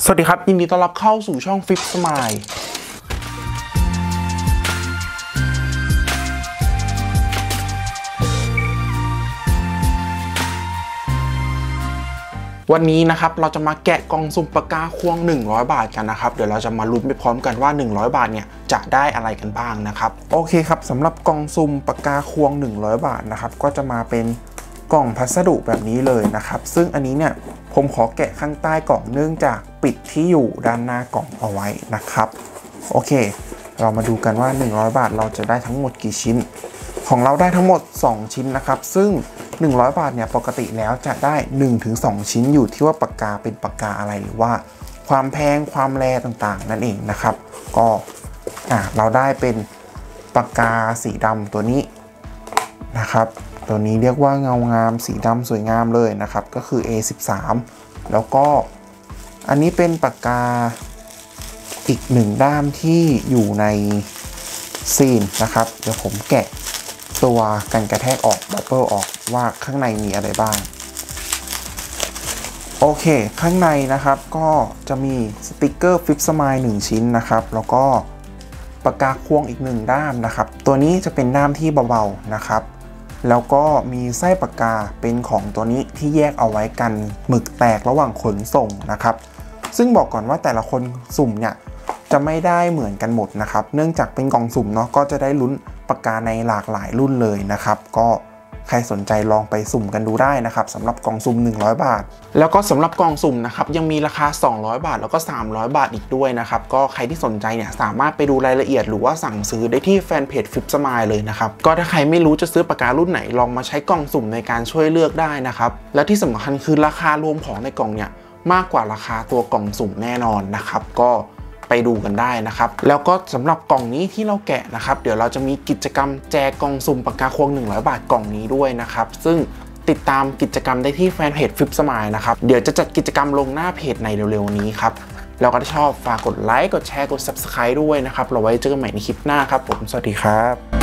สวัสดีครับยินดีต้อนรับเข้าสู่ช่องฟิปสมายวันนี้นะครับเราจะมาแกะกล่องสุ่มปากกาควง100 บาทกันนะครับเดี๋ยวเราจะมาลุ้นไปพร้อมกันว่า100 บาทเนี่ยจะได้อะไรกันบ้างนะครับโอเคครับสำหรับกล่องสุ่มปากกาควง100 บาทนะครับก็จะมาเป็นกล่องพัสดุแบบนี้เลยนะครับซึ่งอันนี้เนี่ยผมขอแกะข้างใต้กล่องเนื่องจากปิดที่อยู่ด้านหน้ากล่องเอาไว้นะครับโอเคเรามาดูกันว่า100 บาทเราจะได้ทั้งหมดกี่ชิ้นของเราได้ทั้งหมด2ชิ้นนะครับซึ่ง100 บาทเนี่ยปกติแล้วจะได้ 1-2 ชิ้นอยู่ที่ว่าปากกาเป็นปากกาอะไรหรือว่าความแพงความแรงต่างๆนั่นเองนะครับก็เราได้เป็นปากกาสีดำตัวนี้นะครับตัวนี้เรียกว่าเงางามสีดำสวยงามเลยนะครับก็คือ A13 แล้วก็อันนี้เป็นปากกาอีก1ด้ามที่อยู่ในซีนนะครับเดี๋ยวผมแกะตัวกันกระแทกออกบับเบิ้ลออกว่าข้างในมีอะไรบ้างโอเคข้างในนะครับก็จะมีสติกเกอร์ฟิปสมาย1ชิ้นนะครับแล้วก็ปากกาควงอีก1ด้ามนะครับตัวนี้จะเป็นด้ามที่เบาๆนะครับแล้วก็มีไส้ปากกาเป็นของตัวนี้ที่แยกเอาไว้กันหมึกแตกระหว่างขนส่งนะครับซึ่งบอกก่อนว่าแต่ละคนสุ่มเนี่ยจะไม่ได้เหมือนกันหมดนะครับเนื่องจากเป็นกล่องสุ่มเนาะก็จะได้ลุ้นปากกาในหลากหลายรุ่นเลยนะครับก็ใครสนใจลองไปสุ่มกันดูได้นะครับสำหรับกล่องสุ่ม100 บาทแล้วก็สำหรับกล่องสุ่มนะครับยังมีราคา200 บาทแล้วก็300 บาทอีกด้วยนะครับก็ใครที่สนใจเนี่ยสามารถไปดูรายละเอียดหรือว่าสั่งซื้อได้ที่แฟนเพจฟิปสมายเลยนะครับก็ถ้าใครไม่รู้จะซื้อปากการุ่นไหนลองมาใช้กล่องสุ่มในการช่วยเลือกได้นะครับและที่สำคัญคือราคารวมของในกล่องเนี่ยมากกว่าราคาตัวกล่องสุ่มแน่นอนนะครับก็ไปดูกันได้นะครับแล้วก็สำหรับกล่องนี้ที่เราแกะนะครับเดี๋ยวเราจะมีกิจกรรมแจกกล่องสุ่มปากกาควง100 บาทกล่องนี้ด้วยนะครับซึ่งติดตามกิจกรรมได้ที่แฟนเพจฟิปสมายนะครับเดี๋ยวจะจัดกิจกรรมลงหน้าเพจในเร็วๆนี้ครับแล้วก็ถ้าชอบฝากกดไลค์กดแชร์กด Subscribe ด้วยนะครับเราไว้เจอกันใหม่ในคลิปหน้าครับผมสวัสดีครับ